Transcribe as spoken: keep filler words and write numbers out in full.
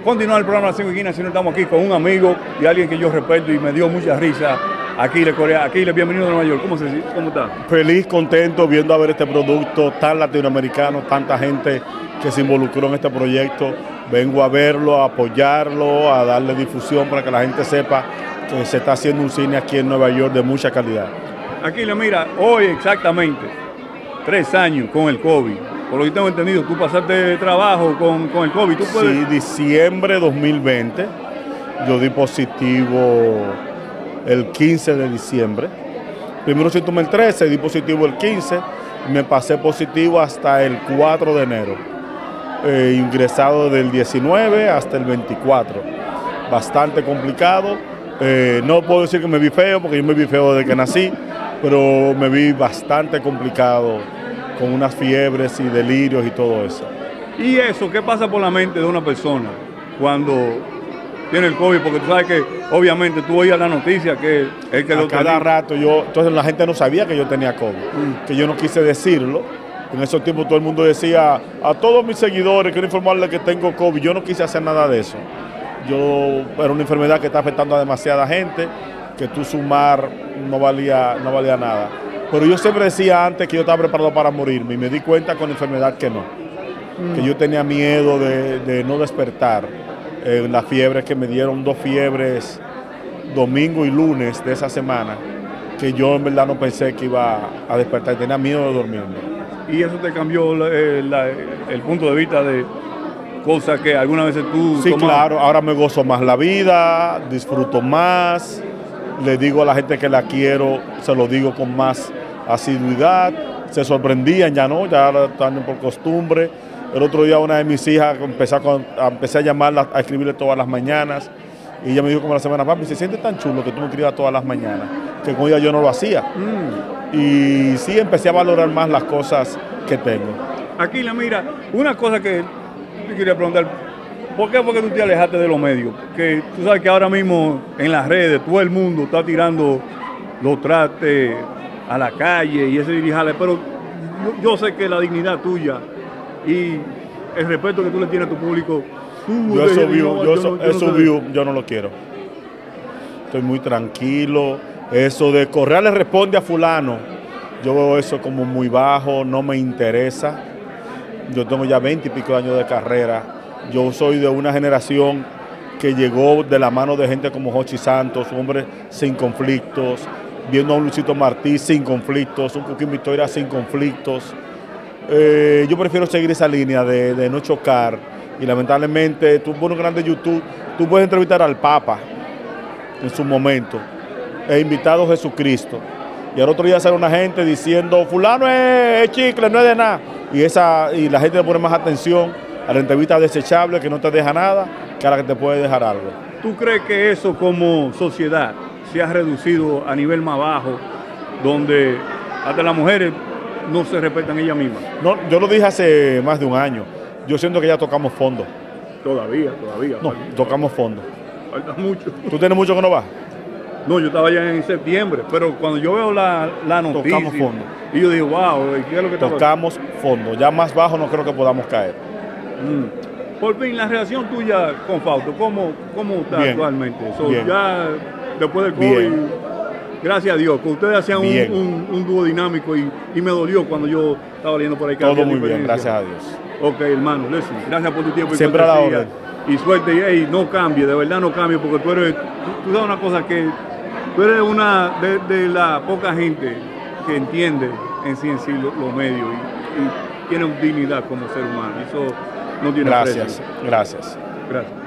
continuar el programa de las cinco esquinas, sino estamos aquí con un amigo y alguien que yo respeto y me dio mucha risa. Aquí le Corea, aquí le bienvenido a Nueva York. ¿Cómo se cómo está? Feliz, contento viendo a ver este producto tan latinoamericano, tanta gente que se involucró en este proyecto. Vengo a verlo, a apoyarlo, a darle difusión para que la gente sepa que se está haciendo un cine aquí en Nueva York de mucha calidad. Aquí le mira, hoy exactamente tres años con el COVID. Por lo que tengo entendido, tú pasaste de trabajo con, con el COVID. ¿Tú puedes? Sí, diciembre de dos mil veinte, yo di positivo el quince de diciembre. Primero sí tomé el trece, di positivo el quince, me pasé positivo hasta el cuatro de enero. Eh, ingresado del diecinueve hasta el veinticuatro. Bastante complicado. Eh, no puedo decir que me vi feo, porque yo me vi feo desde que nací, pero me vi bastante complicado, con unas fiebres y delirios y todo eso. ¿Y eso qué pasa por la mente de una persona cuando tiene el COVID? Porque tú sabes que obviamente tú oías la noticia que el que a lo cada tenía. rato yo, entonces la gente no sabía que yo tenía COVID, mm. que yo no quise decirlo. En esos tiempos todo el mundo decía a todos mis seguidores, quiero informarles que tengo COVID. Yo no quise hacer nada de eso. Yo, era una enfermedad que está afectando a demasiada gente, que tú sumar no valía, no valía nada. Pero yo siempre decía antes que yo estaba preparado para morirme y me di cuenta con la enfermedad que no. Mm. Que yo tenía miedo de, de no despertar. Eh, las fiebres que me dieron, dos fiebres, domingo y lunes de esa semana, que yo en verdad no pensé que iba a despertar, tenía miedo de dormirme. ¿Y eso te cambió la, la, el punto de vista de cosas que algunas veces tú Sí, tomabas? Claro, ahora me gozo más la vida, disfruto más, le digo a la gente que la quiero, se lo digo con más asiduidad, se sorprendían, ya no, ya están por costumbre. El otro día una de mis hijas empecé a, empecé a llamarla, a escribirle todas las mañanas, y ella me dijo como la semana, papi, se siente tan chulo que tú me escribas todas las mañanas, que con ella yo no lo hacía. Mm. Y sí, empecé a valorar más las cosas que tengo. Aquí la mira, una cosa que te quería preguntar, ¿por qué fue que tú te alejaste de los medios? Porque tú sabes que ahora mismo en las redes todo el mundo está tirando los trastes a la calle y ese dirijale, pero yo, yo sé que la dignidad tuya y el respeto que tú le tienes a tu público, tú yo eso view, no, yo, yo eso, no, yo eso no view, yo no lo quiero. Estoy muy tranquilo. Eso de Correa le responde a fulano, yo veo eso como muy bajo, no me interesa. Yo tengo ya veinte y pico de años de carrera. Yo soy de una generación que llegó de la mano de gente como Jochi Santos, un hombre sin conflictos, viendo a un Luisito Martí sin conflictos, un Cuquín Victoria sin conflictos. Eh, yo prefiero seguir esa línea de, de no chocar. Y lamentablemente, tú pones un canal de YouTube, tú puedes entrevistar al Papa en su momento, e invitado a Jesucristo. Y al otro día sale una gente diciendo, fulano es, es chicle, no es de nada. Y, esa, y la gente le pone más atención a la entrevista desechable que no te deja nada, que a la que te puede dejar algo. ¿Tú crees que eso como sociedad se ha reducido a nivel más bajo, donde hasta las mujeres no se respetan ellas mismas? No, yo lo dije hace más de un año. Yo siento que ya tocamos fondo. Todavía, todavía. No, falta, tocamos fondo. Falta mucho. ¿Tú tienes mucho que no vas? No, yo estaba ya en septiembre, pero cuando yo veo la, la noticia, tocamos fondo. Y yo digo, wow, ¿qué es lo que está Tocamos fondo. Ya más bajo no creo que podamos caer. Mm. Por fin, la relación tuya con Fausto, ¿cómo, cómo está Bien. actualmente? So, Bien. Ya después del COVID, Bien. gracias a Dios, que ustedes hacían un, un, un dúo dinámico y, y me dolió cuando yo estaba leyendo por ahí. Todo muy bien, gracias a Dios. Ok, hermano, listen, gracias por tu tiempo y siempre a la orden. Y suerte, y hey, no cambie, de verdad no cambie, porque tú eres, tú, tú sabes una cosa que tú eres una de, de la poca gente que entiende en sí en sí los lo medios y, y tiene dignidad como ser humano. Eso no tiene Gracias, precio. gracias. Gracias.